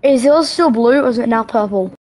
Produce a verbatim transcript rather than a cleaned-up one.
Is yours still blue or is it now purple?